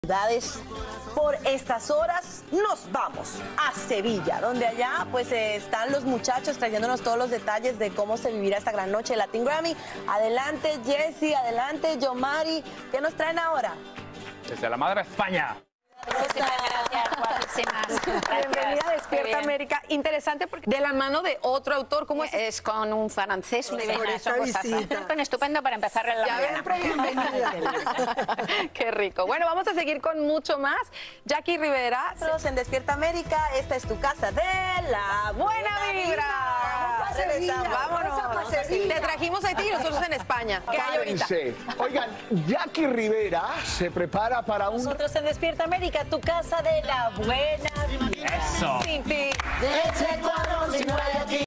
Ciudades. Por estas horas nos vamos a Sevilla, donde allá pues están los muchachos trayéndonos todos los detalles de cómo se vivirá esta gran noche de Latin Grammy. Adelante Jessy, adelante Yomari, ¿qué nos traen ahora? Desde la madre España. Bienvenida a Despierta América. Interesante porque de la mano de otro autor, ¿cómo es? Es con un francés, Por esta visita. estupendo para empezar la mañana. Qué rico. Bueno, vamos a seguir con mucho más. Jackie Rivera. Nosotros en Despierta América, esta es tu casa de la ¡Buena vibra! Regresamos. Vámonos. Te trajimos a ti y nosotros en España. ¿Qué hay ahorita? Oigan, Jackie Rivera se prepara para un... Nosotros en Despierta América, tu casa de la buena vibra. Eso. Sí, sí. De ese cuadro, si no hay aquí.